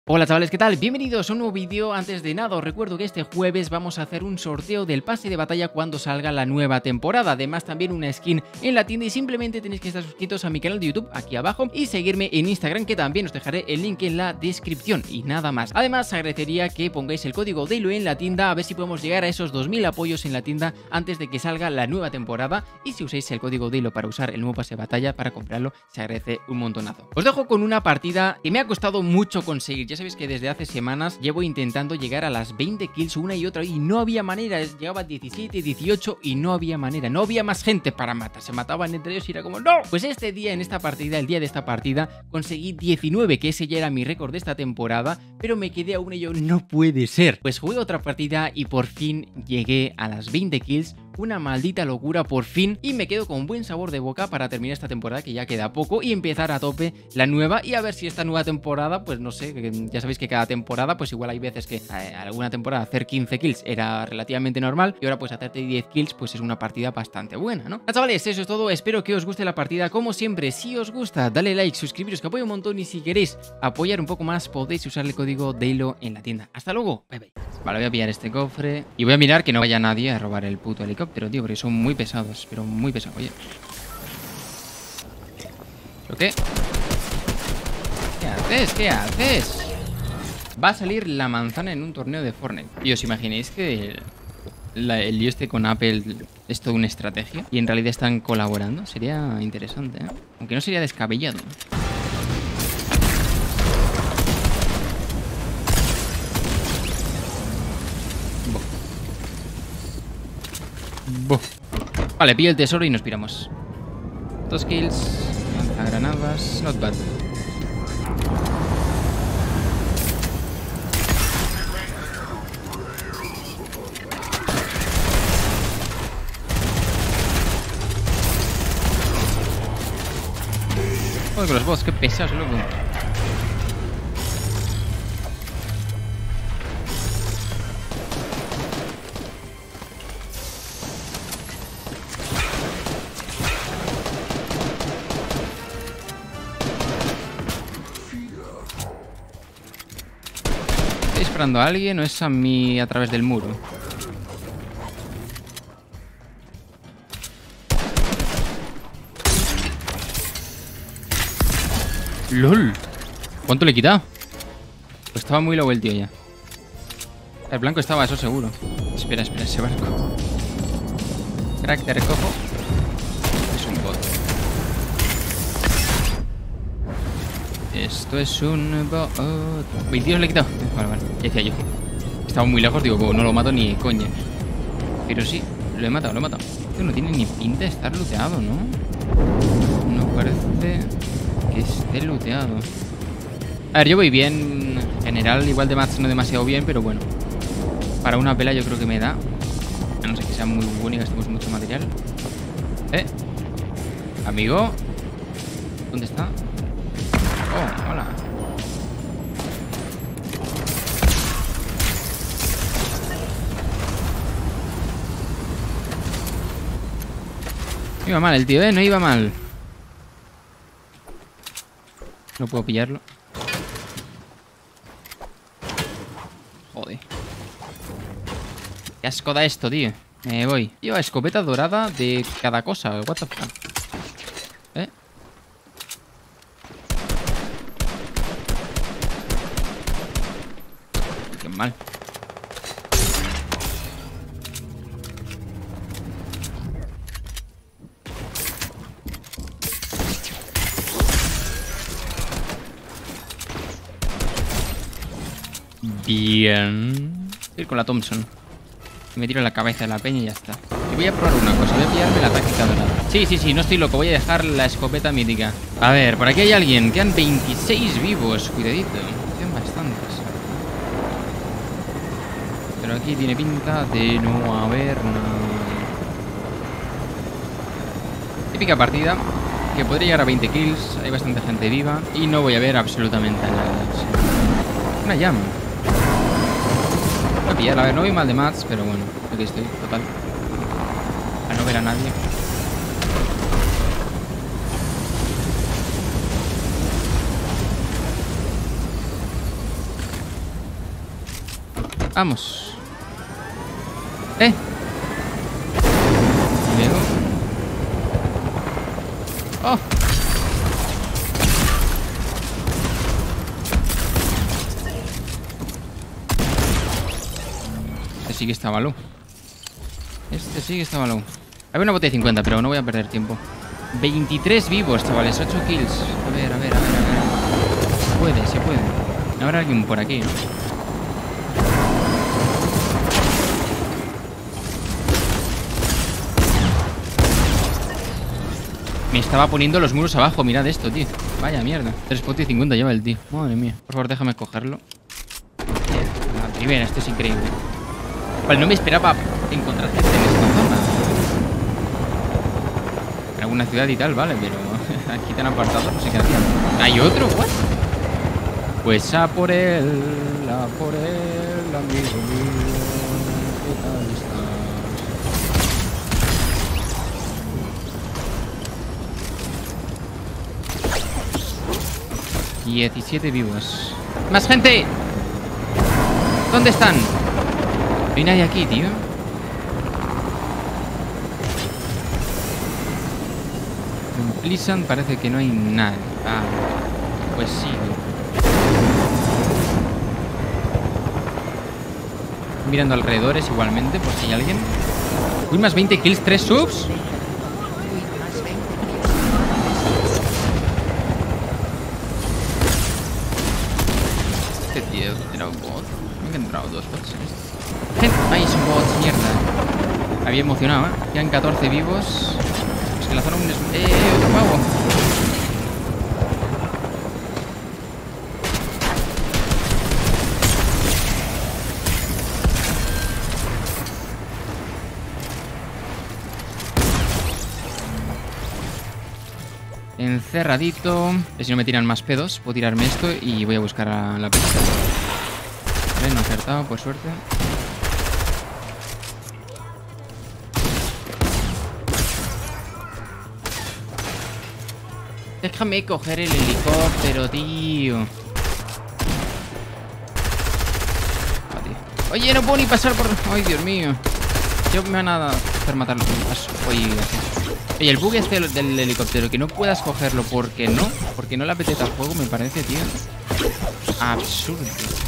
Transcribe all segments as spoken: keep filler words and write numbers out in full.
Hola chavales, ¿qué tal? Bienvenidos a un nuevo vídeo. Antes de nada os recuerdo que este jueves vamos a hacer un sorteo del pase de batalla cuando salga la nueva temporada. Además también una skin en la tienda y simplemente tenéis que estar suscritos a mi canal de YouTube aquí abajo y seguirme en Instagram, que también os dejaré el link en la descripción y nada más. Además agradecería que pongáis el código DEILO en la tienda a ver si podemos llegar a esos dos mil apoyos en la tienda antes de que salga la nueva temporada, y si usáis el código DEILO para usar el nuevo pase de batalla para comprarlo se agradece un montonazo. Os dejo con una partida que me ha costado mucho conseguir. Ya sabéis que desde hace semanas llevo intentando llegar a las veinte kills una y otra y no había manera. Llegaba a diecisiete, dieciocho y no había manera. No había más gente para matar. Se mataban entre ellos y era como ¡no! Pues este día, en esta partida, el día de esta partida, conseguí diecinueve, que ese ya era mi récord de esta temporada, pero me quedé a una y yo, no puede ser. Pues jugué otra partida y por fin llegué a las veinte kills. Una maldita locura por fin, y me quedo con buen sabor de boca para terminar esta temporada, que ya queda poco, y empezar a tope la nueva. Y a ver si esta nueva temporada, pues no sé, ya sabéis que cada temporada pues igual hay veces que eh, alguna temporada hacer quince kills era relativamente normal y ahora pues hacerte diez kills pues es una partida bastante buena, ¿no? Ah, chavales, eso es todo. Espero que os guste la partida. Como siempre, si os gusta, dale like, suscribiros, que apoyo un montón, y si queréis apoyar un poco más podéis usar el código DEILO en la tienda. Hasta luego, bye bye. Vale, voy a pillar este cofre y voy a mirar que no vaya nadie a robar el puto helicóptero, tío, porque son muy pesados, pero muy pesados. Oye, ¿lo qué? ¿Qué haces? ¿Qué haces? Va a salir la manzana en un torneo de Fortnite. ¿Y os imagináis que la, el lío este con Apple es toda una estrategia y en realidad están colaborando? Sería interesante, ¿eh? Aunque no sería descabellado. Bo. Vale, pillo el tesoro y nos piramos. Dos kills, lanzagranadas, not bad. Joder, con los bots, qué pesados, loco. ¿Disparando a alguien o es a mí a través del muro? ¡Lol! ¿Cuánto le he quitado? Pues estaba muy low el tío ya. El blanco estaba, eso seguro. Espera, espera, ese barco. Crack, te recojo. Es un bot. Esto es un bot. veintidós le he quitado. Vale, vale. ¿Qué decía yo? Estaba muy lejos, digo, no lo mato ni coña. Pero sí, lo he matado, lo he matado. Esto no tiene ni pinta de estar looteado, ¿no? No parece que esté looteado. A ver, yo voy bien. En general, igual de match no demasiado bien, pero bueno. Para una pela yo creo que me da. A no ser que sea muy bueno y gastemos mucho material. Eh. Amigo. ¿Dónde está? Oh, hola. Iba mal el tío, ¿eh? No iba mal. No puedo pillarlo. Joder. Qué asco da esto, tío. Me voy. Lleva escopeta dorada de cada cosa. What the fuck. ¿Eh? Qué mal. Bien. Ir con la Thompson. Me tiro en la cabeza de la peña y ya está. Y voy a probar una cosa. Voy a pillarme la táctica dorada. Sí, sí, sí, no estoy loco. Voy a dejar la escopeta mítica. A ver, por aquí hay alguien. Quedan veintiséis vivos. Cuidadito. Quedan bastantes. Pero aquí tiene pinta de no haber nada. Típica partida que podría llegar a veinte kills. Hay bastante gente viva. Y no voy a ver absolutamente nada. Una llama. Voy a pillar, a ver, no voy mal de mats, pero bueno, aquí estoy, total. A no ver a nadie. Vamos. Eh. Luego. Oh. Este sí que está malo. Este sí que está malo. Había una botella de cincuenta, pero no voy a perder tiempo. veintitrés vivos, chavales. ocho kills. A ver, a ver, a ver, a ver. Se puede, se puede. Habrá alguien por aquí, ¿no? Me estaba poniendo los muros abajo. Mirad esto, tío. Vaya mierda. tres puntos y cincuenta lleva el tío. Madre mía. Por favor, déjame cogerlo. La primera, esto es increíble. Vale, no me esperaba encontrar gente en esta zona. En alguna ciudad y tal, vale, pero aquí tan apartado, no sé qué hacían. ¿Hay otro? ¿What? Pues a por él, a por él, amigo mío. ¿Qué tal estás? diecisiete vivos. ¡Más gente! ¿Dónde están? No hay nadie aquí, tío. En Pleasant parece que no hay nadie. Ah, pues sí. Mirando alrededores igualmente, por si hay alguien. Uy, más veinte kills, tres subs. Este tío era un bot. Me han entrado dos bots. Ahí son bots, mierda. Había emocionado, ¿eh? Quedan catorce vivos. Es que la zona un... ¡Eh, otro pavo! Encerradito. Si no me tiran más pedos, puedo tirarme esto y voy a buscar a la pista. Vale, no he acertado, por suerte. Déjame coger el helicóptero, tío. Oye, no puedo ni pasar por... Ay, Dios mío. Yo me van a hacer matar los pasos. Oye, Oye, el bug este del helicóptero, que no puedas cogerlo porque no, porque no le apetece al juego, me parece, tío, absurdo.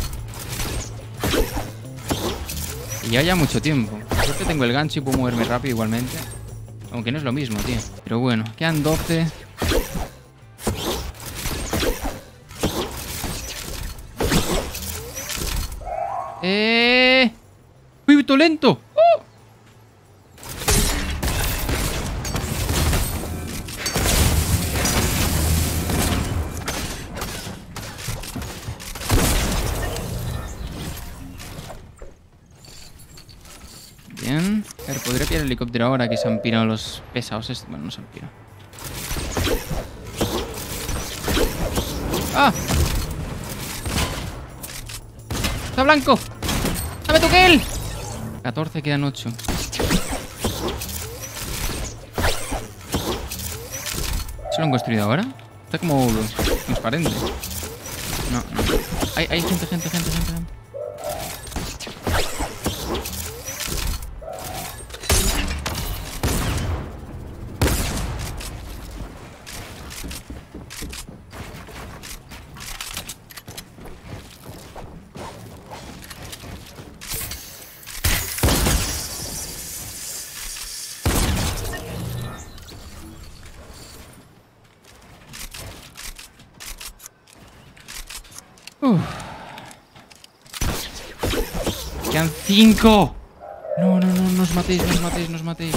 Y ya ya mucho tiempo. Creo que tengo el gancho y puedo moverme rápido igualmente. Aunque no es lo mismo, tío. Pero bueno, quedan doce. ¡Eh! ¡Uy, todo lento! ¡Oh! Bien. A ver, podría pillar el helicóptero ahora que se han pirado los pesados. Estos. Bueno, no se han pirado. ¡Ah! ¡Está blanco! ¡Dame tu kill! catorce, quedan ocho. ¿Se lo han construido ahora? Está como transparente. No, no. Hay, hay gente, gente, gente, gente, gente. Uf. Quedan cinco. No, no, no, no os matéis, no os matéis, no os matéis.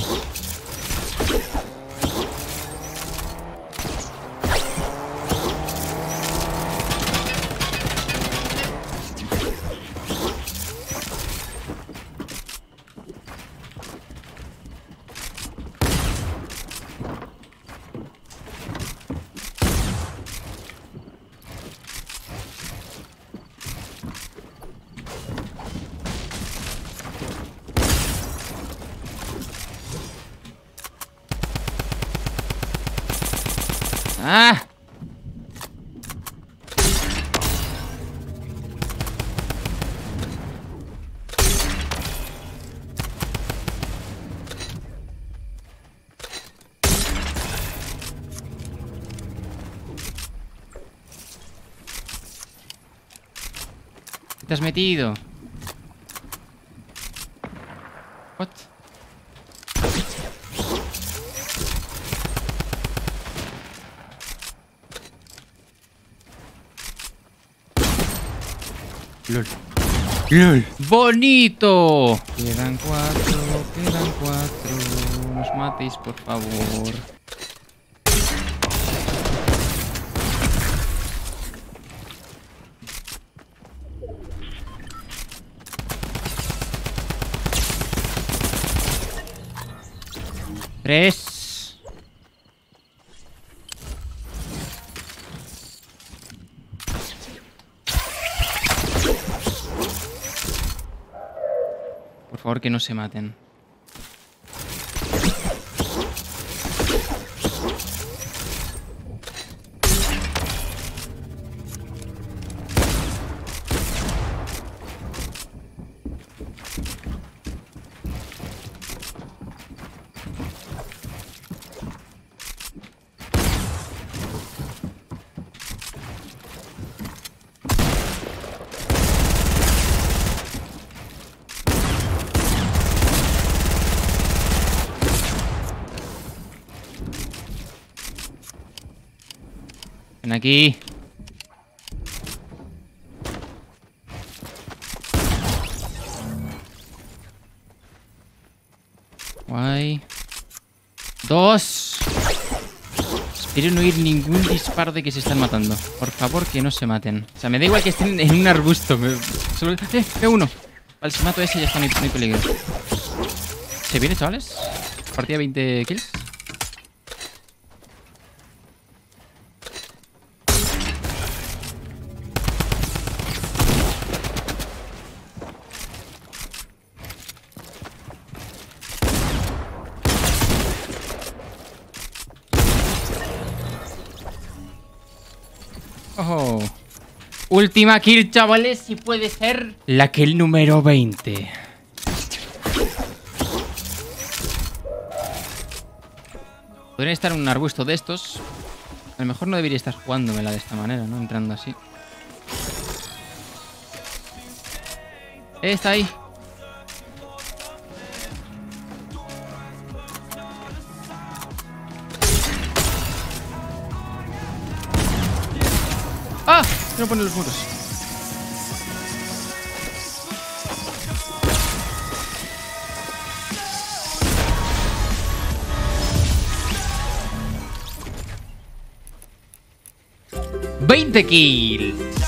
¡Ah! ¿Qué te has metido? What? LOL. LOL. ¡Bonito! Quedan cuatro, quedan cuatro. No os matéis, por favor. Tres. Por favor, que no se maten. Ven aquí. Guay. Dos. Espero no oír ningún disparo de que se están matando. Por favor, que no se maten. O sea, me da igual que estén en un arbusto. Me... Solo... ¡Eh! ¡Eh! Uno. Vale, si mato a ese ya está, no hay, no hay peligro. ¿Se viene, chavales? Partida veinte kills. Oh. Última kill, chavales, si puede ser la kill número veinte. Podría estar en un arbusto de estos. A lo mejor no debería estar jugándomela de esta manera, ¿no? Entrando así. Eh, está ahí. ¡Ah! No pone los muros. veinte kills.